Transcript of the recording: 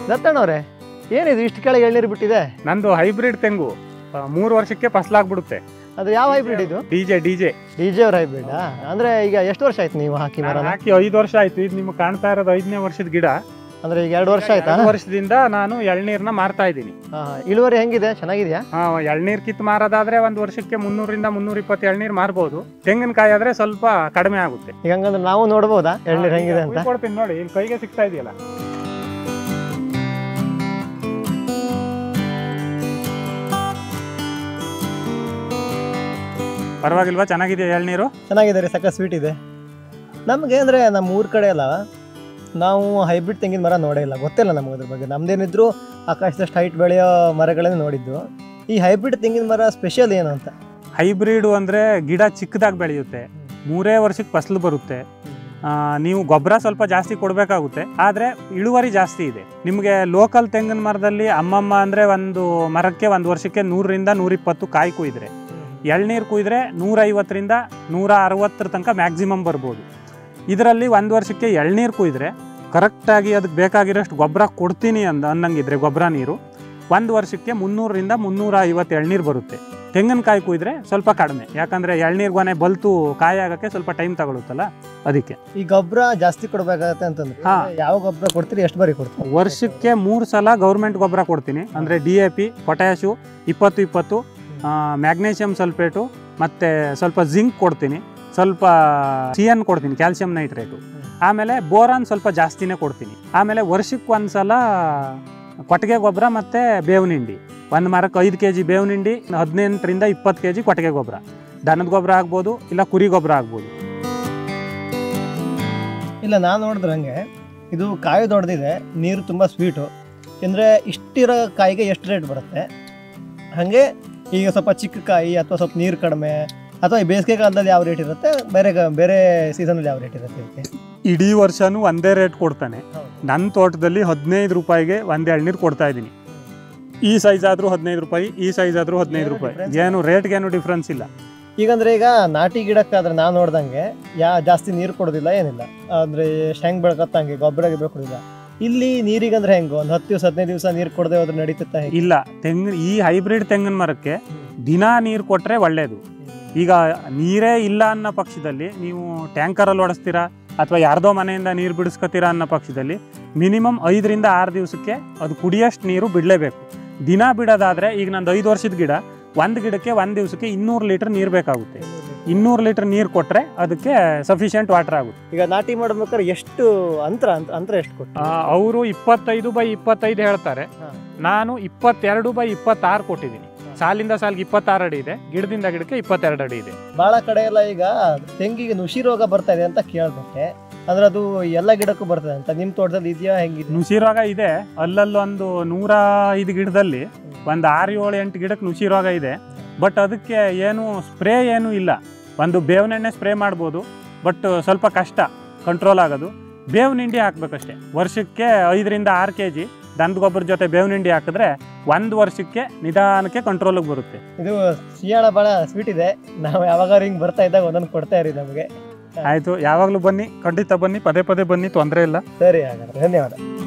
ದತ್ತಣ್ಣವ್ರೆ, ಏನಿದು ಇಷ್ಟು ಕೆಳಗೆ ಎಳ್ನೀರು ಬಿಟ್ಟಿದೆ? ನಂದು ಹೈಬ್ರಿಡ್ ತೆಂಗು 3 ವರ್ಷಕ್ಕೆ ಫಸಲಾಗ್ಬಿಡುತ್ತೆ. ಅದು ಯಾವ ಹೈಬ್ರಿಡ್ ಇದು? ಡಿಜೆ ಅವ್ರ ಹೈಬ್ರಿಡ್. ಅಂದ್ರೆ ಈಗ ಎಷ್ಟು ವರ್ಷ ಆಯ್ತು ನೀವು ಹಾಕಿ ಮರ? ಹಾಕಿ 5 ವರ್ಷ ಆಯ್ತು. ಇದು ನಿಮ್ಗೆ ಕಾಣ್ತಾ ಇರೋದು 5ನೇ ವರ್ಷದ ಗಿಡ. ಅಂದ್ರೆ ಈಗ 2 ವರ್ಷ ಆಯ್ತಾ? 2 ವರ್ಷದಿಂದ ನಾನು ಎಳ್ನೀರ್ನ ಮಾರ್ತಾ ಇದ್ದೀನಿ. ಇಳುವರಿ ಹೆಂಗಿದೆ? ಚೆನ್ನಾಗಿದ್ಯಾ? ಎಳ್ನೀರ್ ಕಿತ್ತು ಮಾರೋದಾದ್ರೆ 1 ವರ್ಷಕ್ಕೆ 300 ರಿಂದ 320 ಎಳ್ನೀರ್ ಮಾರ್ಬೋದು. ತೆಂಗಿನಕಾಯಿ ಆದ್ರೆ ಸ್ವಲ್ಪ ಕಡಿಮೆ ಆಗುತ್ತೆ. ಈಗ ಹಂಗಂದ್ರೆ ನಾವು ನೋಡ್ಬೋದಾ ಎಳ್ನೀರ್ ಹೆಂಗಿದೆ ಅಂತ? ಕೊಡ್ತೀನಿ ನೋಡಿ, ಇಲ್ಲಿ ಕೈಗೆ ಸಿಗ್ತಾ ಇದೆಯಲ್ಲ. ಪರವಾಗಿಲ್ವಾ? ಚೆನ್ನಾಗಿದೆ ಎಳ್ನೀರು? ಚೆನ್ನಾಗಿದೆ ರೀ, ಸಕ್ಕ ಸ್ವೀಟ್ ಇದೆ. ನಮಗೆ ಅಂದರೆ ನಮ್ಮ ಊರ ಕಡೆ ಎಲ್ಲ ನಾವು ಹೈಬ್ರಿಡ್ ತೆಂಗಿನ ಮರ ನೋಡೇ ಇಲ್ಲ, ಗೊತ್ತಿಲ್ಲ ನಮಗೆ ಅದ್ರ ಬಗ್ಗೆ. ನಮ್ದೇನಿದ್ರು ಆಕಾಶದಷ್ಟು ಹೈಟ್ ಬೆಳೆಯೋ ಮರಗಳನ್ನೇ ನೋಡಿದ್ದು. ಈ ಹೈಬ್ರಿಡ್ ತೆಂಗಿನ ಮರ ಸ್ಪೆಷಲ್ ಏನು ಅಂತ? ಹೈಬ್ರಿಡು ಅಂದರೆ ಗಿಡ ಚಿಕ್ಕದಾಗಿ ಬೆಳೆಯುತ್ತೆ, 3 ವರ್ಷಕ್ಕೆ ಫಸಲು ಬರುತ್ತೆ. ನೀವು ಗೊಬ್ಬರ ಸ್ವಲ್ಪ ಜಾಸ್ತಿ ಕೊಡಬೇಕಾಗುತ್ತೆ, ಆದರೆ ಇಳುವರಿ ಜಾಸ್ತಿ ಇದೆ. ನಿಮಗೆ ಲೋಕಲ್ ತೆಂಗಿನ ಮರದಲ್ಲಿ ಅಮ್ಮಮ್ಮ ಅಂದರೆ ಒಂದು ಮರಕ್ಕೆ 1 ವರ್ಷಕ್ಕೆ 100 ರಿಂದ 120 ಕಾಯಿ ಕೊಯ್ದರೆ, ಎಳ್ನೀರು ಕುಯ್ದರೆ 150 ರಿಂದ 160 ತನಕ ಮ್ಯಾಕ್ಸಿಮಮ್ ಬರ್ಬೋದು. ಇದರಲ್ಲಿ 1 ವರ್ಷಕ್ಕೆ ಎಳ್ನೀರು ಕುಯ್ದರೆ ಕರೆಕ್ಟಾಗಿ ಅದಕ್ಕೆ ಬೇಕಾಗಿರೋಷ್ಟು ಗೊಬ್ಬರ ಕೊಡ್ತೀನಿ ಅನ್ನಂಗಿದ್ರೆ ಗೊಬ್ಬರ ನೀರು 1 ವರ್ಷಕ್ಕೆ 300 ರಿಂದ 350 ಎಳ್ನೀರು ಬರುತ್ತೆ. ತೆಂಗಿನಕಾಯಿ ಕುಯ್ದರೆ ಸ್ವಲ್ಪ ಕಡಿಮೆ, ಯಾಕಂದರೆ ಎಳ್ನೀರು ಗೊನೆ ಬಲ್ತು ಕಾಯಿ ಆಗೋಕ್ಕೆ ಸ್ವಲ್ಪ ಟೈಮ್ ತಗೊಳುತ್ತಲ್ಲ, ಅದಕ್ಕೆ. ಈ ಗೊಬ್ಬರ ಜಾಸ್ತಿ ಕೊಡಬೇಕಾಗತ್ತೆ ಅಂತಂದ್ರೆ ಯಾವ ಗೊಬ್ಬರ ಕೊಡ್ತೀರಿ? ಎಷ್ಟು ಬಾರಿ ಕೊಡ್ತೀರಿ? ವರ್ಷಕ್ಕೆ 3 ಸಲ ಗೌರ್ಮೆಂಟ್ ಗೊಬ್ಬರ ಕೊಡ್ತೀನಿ. ಅಂದರೆ DAP, ಪೊಟ್ಯಾಶು 20-20, ಮ್ಯಾಗ್ನೇಷಿಯಂ ಸಲ್ಫೇಟು, ಮತ್ತು ಸ್ವಲ್ಪ ಜಿಂಕ್ ಕೊಡ್ತೀನಿ, ಸ್ವಲ್ಪ CN ಕೊಡ್ತೀನಿ, ಕ್ಯಾಲ್ಸಿಯಂ ನೈಟ್ರೇಟು. ಆಮೇಲೆ ಬೋರಾನ್ ಸ್ವಲ್ಪ ಜಾಸ್ತಿನೇ ಕೊಡ್ತೀನಿ. ಆಮೇಲೆ ವರ್ಷಕ್ಕೆ 1 ಸಲ ಕೊಟ್ಟಿಗೆ ಗೊಬ್ಬರ ಮತ್ತು ಬೇವಿನ ಹಿಂಡಿ. 1 ಮರಕ್ಕೆ 5 kg ಬೇವಿನ ಹಿಂಡಿ, 18 ರಿಂದ 20 kg ಕೊಟ್ಟಿಗೆ ಗೊಬ್ಬರ. ದನದ ಗೊಬ್ಬರ ಆಗ್ಬೋದು, ಇಲ್ಲ ಕುರಿ ಗೊಬ್ಬರ ಆಗ್ಬೋದು. ಇಲ್ಲ, ನಾನು ನೋಡಿದ್ರೆ ಹಂಗೆ ಇದು ಕಾಯಿ ದೊಡ್ಡದಿದೆ, ನೀರು ತುಂಬ ಸ್ವೀಟು. ಅಂದರೆ ಇಷ್ಟಿರೋ ಕಾಯಿಗೆ ಎಷ್ಟು ರೇಟ್ ಬರುತ್ತೆ? ಹಾಗೆ ಈಗ ಸ್ವಲ್ಪ ಚಿಕ್ಕ ಕಾಯಿ ಅಥವಾ ಸ್ವಲ್ಪ ನೀರು ಕಡಿಮೆ ಅಥವಾ ಈ ಬೇಸಿಗೆ ಕಾಲದಲ್ಲಿ ಯಾವ ರೇಟ್ ಇರುತ್ತೆ, ಬೇರೆ ಸೀಸನಲ್ಲಿ ಯಾವ ರೇಟ್ ಇರುತ್ತೆ ಇದಕ್ಕೆ? ಇಡೀ ವರ್ಷನೂ ಒಂದೇ ರೇಟ್ ಕೊಡ್ತಾನೆ. ನನ್ನ ತೋಟದಲ್ಲಿ 15 ರೂಪಾಯಿಗೆ ಒಂದು ಎಳ್ನೀರು ಕೊಡ್ತಾ ಇದ್ದೀನಿ. ಈ ಸೈಜ್ ಆದರೂ 15 ರೂಪಾಯಿ, ಈ ಸೈಜ್ ಆದರೂ 15 ರೂಪಾಯಿ. ಏನು ರೇಟ್ಗೇನು ಡಿಫ್ರೆನ್ಸ್ ಇಲ್ಲ. ಈಗಂದ್ರೆ ಈಗ ನಾಟಿ ಗಿಡಕ್ಕಾದ್ರೆ ನಾನು ನೋಡ್ದಂಗೆ ಜಾಸ್ತಿ ನೀರು ಕೊಡೋದಿಲ್ಲ, ಏನಿಲ್ಲ. ಅಂದರೆ ಹೆಂಗೆ ಬೆಳ್ಕತ್ತಂಗೆ ಗೊಬ್ಬರ ಕೊಡೋದಿಲ್ಲ. ಇಲ್ಲಿ ನೀರಿಗಂದ್ರೆ ಹೆಂಗೆ ಒಂದು 10 ದಿವಸ 15 ದಿವಸ ನೀರು ಕೊಡದೆ ಹೋದ್ರೆ ನಡೀತತ್ತ? ಇಲ್ಲ, ಈ ಹೈಬ್ರಿಡ್ ತೆಂಗಿನ ಮರಕ್ಕೆ ದಿನ ನೀರು ಕೊಟ್ಟರೆ ಒಳ್ಳೆಯದು. ಈಗ ನೀರೇ ಇಲ್ಲ ಅನ್ನೋ ಪಕ್ಷದಲ್ಲಿ ನೀವು ಟ್ಯಾಂಕರಲ್ಲಿ ಓಡಿಸ್ತೀರಾ ಅಥವಾ ಯಾರ್ದೋ ಮನೆಯಿಂದ ನೀರು ಬಿಡಿಸ್ಕೊತೀರಾ ಅನ್ನೋ ಪಕ್ಷದಲ್ಲಿ ಮಿನಿಮಮ್ 5 ರಿಂದ 6 ದಿವಸಕ್ಕೆ ಅದು ಕುಡಿಯೋಷ್ಟು ನೀರು ಬಿಡಲೇಬೇಕು. ದಿನ ಬಿಡೋದಾದರೆ, ಈಗ ನಂದು 5 ವರ್ಷದ ಗಿಡ, 1 ಗಿಡಕ್ಕೆ 1 ದಿವಸಕ್ಕೆ 200 ಲೀಟರ್ ನೀರು ಬೇಕಾಗುತ್ತೆ. 200 ಲೀಟರ್ ನೀರು ಕೊಟ್ಟರೆ ಅದಕ್ಕೆ ಸಫಿಷಿಯೆಂಟ್ ವಾಟರ್ ಆಗುತ್ತೆ. ಈಗ ನಾಟಿ ಮಾಡ್ಬೇಕಾದ್ರೆ ಎಷ್ಟು ಅಂತರ ಎಷ್ಟು ಕೊಟ್ಟು? ಅವರು 25x25 ಹೇಳ್ತಾರೆ, ನಾನು 22x26 ಕೊಟ್ಟಿದ್ದೀನಿ. ಸಾಲಿಂದ ಸಾಲಿಗೆ 26 ಅಡಿ ಇದೆ, ಗಿಡದಿಂದ ಗಿಡಕ್ಕೆ 22 ಅಡಿ ಇದೆ. ಭಾಳ ಕಡೆ ಎಲ್ಲ ಈಗ ತೆಂಗಿಗೆ ನುಸಿ ರೋಗ ಬರ್ತಾ ಇದೆ ಅಂತ ಕೇಳ್ಬಿಟ್ಟೆ. ಅಂದ್ರೆ ಅದು ಎಲ್ಲ ಗಿಡಕ್ಕೂ ಬರ್ತದೆ ಅಂತ, ನಿಮ್ಮ ತೋಟದಲ್ಲಿ ಇದೆಯಾ? ಹೆಂಗಿದೆ? ನುಸಿ ರೋಗ ಇದೆ. ಅಲ್ಲೊಂದು 105 ಗಿಡದಲ್ಲಿ ಒಂದು 6-7-8 ಗಿಡಕ್ಕೆ ನುಸಿ ರೋಗ ಇದೆ. ಬಟ್ ಅದಕ್ಕೆ ಏನು ಸ್ಪ್ರೇ ಏನೂ ಇಲ್ಲ. ಒಂದು ಬೇವಿನ ಎಣ್ಣೆ ಸ್ಪ್ರೇ ಮಾಡ್ಬೋದು, ಬಟ್ ಸ್ವಲ್ಪ ಕಷ್ಟ ಕಂಟ್ರೋಲ್ ಆಗೋದು. ಬೇವಿನ ಹಿಂಡಿ ಹಾಕ್ಬೇಕಷ್ಟೆ. ವರ್ಷಕ್ಕೆ 5 ರಿಂದ 6 kg ದನದ ಗೊಬ್ಬರ ಜೊತೆ ಬೇವಿನ ಹಿಂಡಿ ಹಾಕಿದ್ರೆ 1 ವರ್ಷಕ್ಕೆ ನಿಧಾನಕ್ಕೆ ಕಂಟ್ರೋಲಿಗೆ ಬರುತ್ತೆ. ಇದು ಸಿಯಾಳ ಭಾಳ ಸ್ವೀಟ್ ಇದೆ. ನಾವು ಯಾವಾಗ ಹಿಂಗೆ ಬರ್ತಾ ಇದ್ದಾಗ ಒಂದೊಂದು ಕೊಡ್ತಾ ಇರಿ ನಮಗೆ. ಆಯಿತು, ಯಾವಾಗಲೂ ಬನ್ನಿ, ಖಂಡಿತ ಬನ್ನಿ, ಪದೇ ಪದೇ ಬನ್ನಿ, ತೊಂದರೆ ಇಲ್ಲ. ಸರಿ, ಹಾಗಾದ್ರೆ ಧನ್ಯವಾದ.